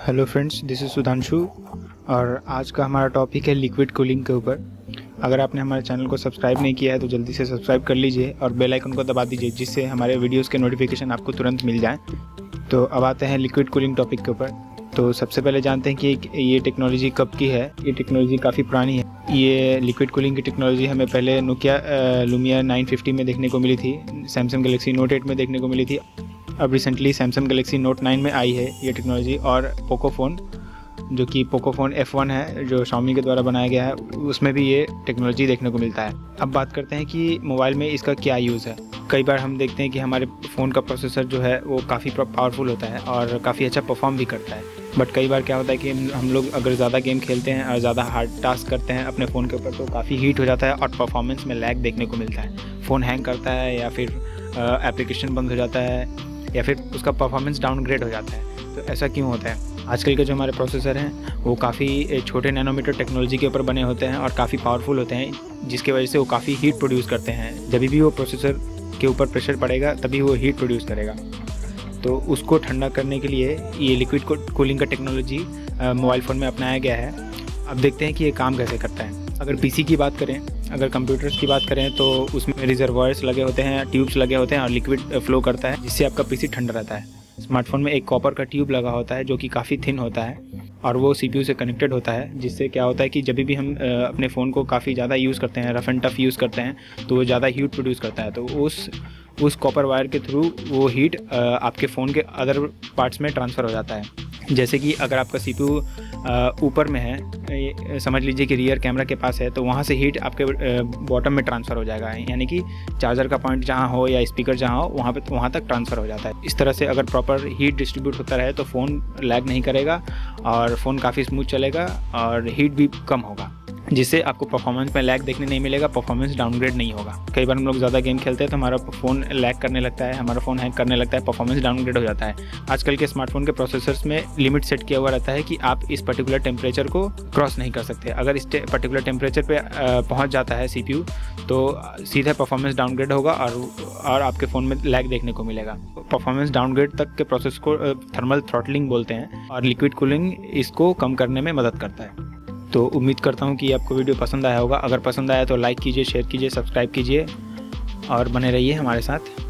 Hello friends, this is Sudhanshu और आज का हमारा टॉपिक है लिक्विड कूलिंग के ऊपर। अगर आपने हमारे चैनल को सब्सक्राइब नहीं किया है तो जल्दी से सब्सक्राइब कर लीजिए और बेल आइकन को दबा दीजिए, जिससे हमारे वीडियोस के नोटिफिकेशन आपको तुरंत मिल जाएं। तो अब आते हैं लिक्विड कूलिंग टॉपिक के ऊपर। तो सबसे पहले जानते हैं कि ये टेक्नोलॉजी कब की है। ये टेक्नोलॉजी काफ़ी पुरानी है। ये लिक्विड कूलिंग की टेक्नोलॉजी हमें पहले नोकिया लुमिया 950 में देखने को मिली थी, सैमसंग गैलेक्सी नोट 8 में देखने को मिली थी। अब रिसेंटली सैमसंग गैलेक्सी नोट 9 में आई है ये टेक्नोलॉजी, और पोकोफोन जो कि पोकोफोन F1 है जो Xiaomi के द्वारा बनाया गया है, उसमें भी ये टेक्नोलॉजी देखने को मिलता है। अब बात करते हैं कि मोबाइल में इसका क्या यूज़ है। कई बार हम देखते हैं कि हमारे फ़ोन का प्रोसेसर जो है वो काफ़ी पावरफुल होता है और काफ़ी अच्छा परफॉर्म भी करता है, बट कई बार क्या होता है कि हम लोग अगर ज़्यादा गेम खेलते हैं और ज़्यादा हार्ड टास्क करते हैं अपने फ़ोन के ऊपर, तो काफ़ी हीट हो जाता है और परफॉर्मेंस में लैग देखने को मिलता है। फ़ोन हैंग करता है या फिर एप्लीकेशन बंद हो जाता है या फिर उसका परफॉर्मेंस डाउनग्रेड हो जाता है। तो ऐसा क्यों होता है? आजकल के जो हमारे प्रोसेसर हैं वो काफ़ी छोटे नैनोमीटर टेक्नोलॉजी के ऊपर बने होते हैं और काफ़ी पावरफुल होते हैं, जिसकी वजह से वो काफ़ी हीट प्रोड्यूस करते हैं। जब भी वो प्रोसेसर के ऊपर प्रेशर पड़ेगा तभी वो हीट प्रोड्यूस करेगा। तो उसको ठंडा करने के लिए ये लिक्विड कूलिंग का टेक्नोलॉजी मोबाइल फ़ोन में अपनाया गया है। अब देखते हैं कि ये काम कैसे करता है। अगर पीसी की बात करें, अगर कंप्यूटर्स की बात करें, तो उसमें रिजर्वॉयर्स लगे होते हैं, ट्यूब्स लगे होते हैं और लिक्विड फ्लो करता है, जिससे आपका पीसी ठंडा रहता है। स्मार्टफोन में एक कॉपर का ट्यूब लगा होता है जो कि काफ़ी थिन होता है और वो सीपीयू से कनेक्टेड होता है, जिससे क्या होता है कि जब भी हम अपने फ़ोन को काफ़ी ज़्यादा यूज़ करते हैं, रफ एंड टफ यूज़ करते हैं, तो वो ज़्यादा हीट प्रोड्यूस करता है। तो उस कॉपर वायर के थ्रू वो हीट आपके फ़ोन के अदर पार्ट्स में ट्रांसफ़र हो जाता है। जैसे कि अगर आपका सीपीयू ऊपर में है, समझ लीजिए कि रियर कैमरा के पास है, तो वहाँ से हीट आपके बॉटम में ट्रांसफ़र हो जाएगा, यानी कि चार्जर का पॉइंट जहाँ हो या स्पीकर जहाँ हो वहाँ तक ट्रांसफ़र हो जाता है। इस तरह से अगर प्रॉपर हीट डिस्ट्रीब्यूट होता रहे तो फ़ोन लैग नहीं करेगा और फ़ोन काफ़ी स्मूथ चलेगा और हीट भी कम होगा, जिससे आपको परफॉर्मेंस में लैग देखने नहीं मिलेगा, परफॉर्मेंस डाउनग्रेड नहीं होगा। कई बार हम लोग ज़्यादा गेम खेलते हैं तो हमारा फ़ोन लैग करने लगता है, हमारा फ़ोन हैंग करने लगता है, परफॉर्मेंस डाउनग्रेड हो जाता है। आजकल के स्मार्टफोन के प्रोसेसर्स में लिमिट सेट किया हुआ रहता है कि आप इस पर्टिकुलर टेम्परेचर को क्रॉस नहीं कर सकते। अगर इस पर्टिकुलर टेम्परेचर पे पहुँच जाता है सीपीयू, तो सीधा परफॉर्मेंस डाउनग्रेड होगा और आपके फ़ोन में लैग देखने को मिलेगा। परफॉर्मेंस डाउनग्रेड तक के प्रोसेस को थर्मल थ्रॉटलिंग बोलते हैं और लिक्विड कूलिंग इसको कम करने में मदद करता है। तो उम्मीद करता हूँ कि आपको वीडियो पसंद आया होगा। अगर पसंद आया तो लाइक कीजिए, शेयर कीजिए, सब्सक्राइब कीजिए और बने रहिए हमारे साथ।